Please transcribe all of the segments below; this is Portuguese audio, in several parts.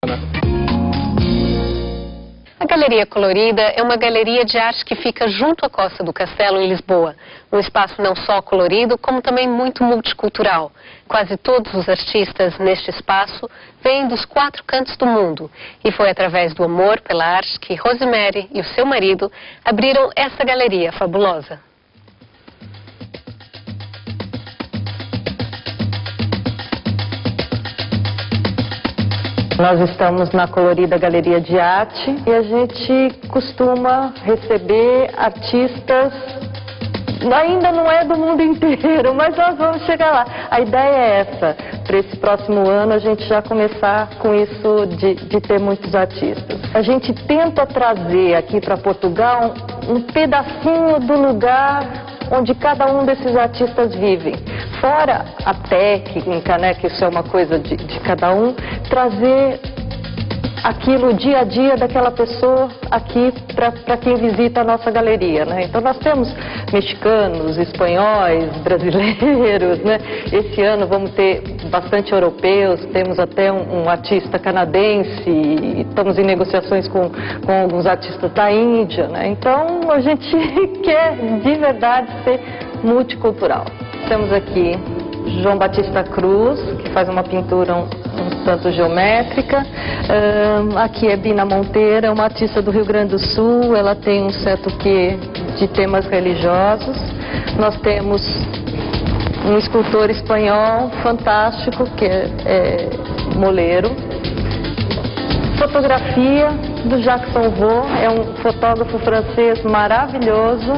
A Galeria Colorida é uma galeria de arte que fica junto à Costa do Castelo, em Lisboa. Um espaço não só colorido, como também muito multicultural. Quase todos os artistas neste espaço vêm dos 4 cantos do mundo. E foi através do amor pela arte que Rosemary e o seu marido abriram essa galeria fabulosa. Nós estamos na Colorida Galeria de Arte e a gente costuma receber artistas, ainda não é do mundo inteiro, mas nós vamos chegar lá. A ideia é essa, para esse próximo ano a gente já começar com isso de ter muitos artistas. A gente tenta trazer aqui para Portugal um pedacinho do lugar onde cada um desses artistas vivem. Fora a técnica, né, que isso é uma coisa de cada um, trazer aquilo, o dia a dia daquela pessoa aqui para quem visita a nossa galeria, né? Então nós temos mexicanos, espanhóis, brasileiros, né? Esse ano vamos ter bastante europeus, temos até um artista canadense, e estamos em negociações com alguns artistas da Índia, né? Então a gente quer de verdade ser multicultural. Temos aqui João Batista Cruz, que faz uma pintura um tanto geométrica. Aqui é Bina Monteira, uma artista do Rio Grande do Sul, ela tem um certo quê de temas religiosos. Nós temos um escultor espanhol fantástico, que é Moleiro. Fotografia do Jackson Vaux, é um fotógrafo francês maravilhoso.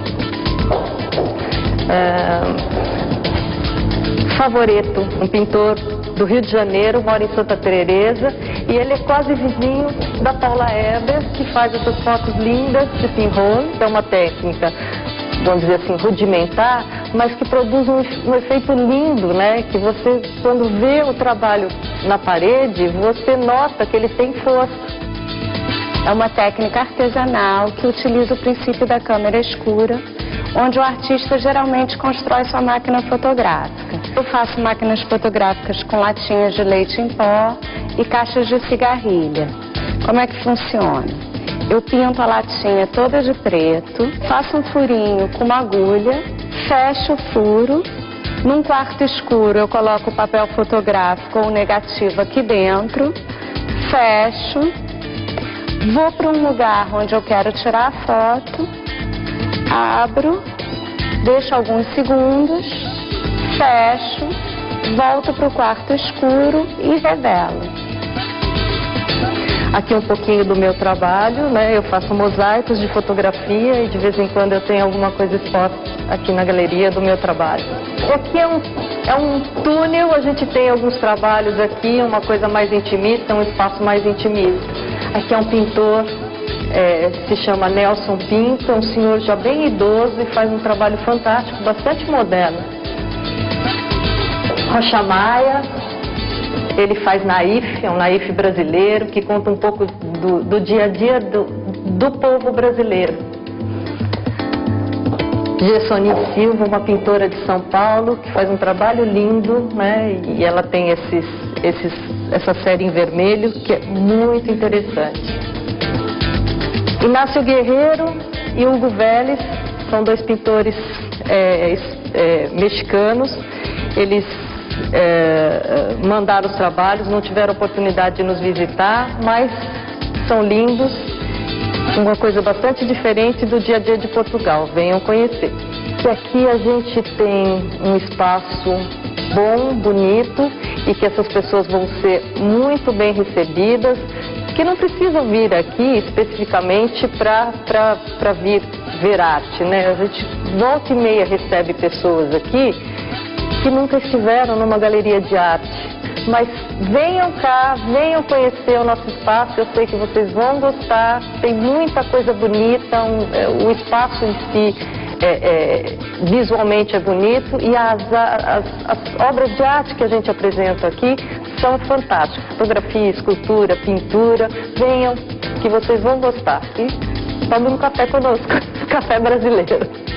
Favoreto, um pintor do Rio de Janeiro, mora em Santa Teresa, e ele é quase vizinho da Paula Eber, que faz essas fotos lindas de pinhole. É uma técnica, vamos dizer assim, rudimentar, mas que produz um efeito lindo, né? Que você, quando vê o trabalho na parede, você nota que ele tem força. É uma técnica artesanal que utiliza o princípio da câmera escura, onde o artista geralmente constrói sua máquina fotográfica. Eu faço máquinas fotográficas com latinhas de leite em pó e caixas de cigarrilha. Como é que funciona? Eu pinto a latinha toda de preto, faço um furinho com uma agulha, fecho o furo. Num quarto escuro eu coloco o papel fotográfico ou negativo aqui dentro, fecho, vou para um lugar onde eu quero tirar a foto, abro, deixo alguns segundos, fecho, volto para o quarto escuro e revelo. Aqui um pouquinho do meu trabalho, né? Eu faço mosaicos de fotografia e de vez em quando eu tenho alguma coisa exposta aqui na galeria do meu trabalho. Aqui é um túnel, a gente tem alguns trabalhos aqui, uma coisa mais intimista, um espaço mais intimista. Aqui é um pintor, se chama Nelson Pinto, é um senhor já bem idoso e faz um trabalho fantástico, bastante moderno. Rocha Maia, ele faz naif, é um naif brasileiro que conta um pouco do dia a dia do povo brasileiro. Gessoni Silva, uma pintora de São Paulo, que faz um trabalho lindo, né? E ela tem essa série em vermelho, que é muito interessante. Inácio Guerreiro e Hugo Vélez são 2 pintores mexicanos. Eles mandaram os trabalhos, não tiveram oportunidade de nos visitar, mas são lindos, uma coisa bastante diferente do dia a dia de Portugal. Venham conhecer. E aqui a gente tem um espaço bom, bonito, e que essas pessoas vão ser muito bem recebidas, que não precisam vir aqui especificamente para vir ver arte, né? A gente volta e meia recebe pessoas aqui que nunca estiveram numa galeria de arte. Mas venham cá, venham conhecer o nosso espaço, eu sei que vocês vão gostar, tem muita coisa bonita, o espaço em si visualmente é bonito, e as obras de arte que a gente apresenta aqui são fantásticas. Fotografia, escultura, pintura, venham que vocês vão gostar. E tomem um café conosco, café brasileiro.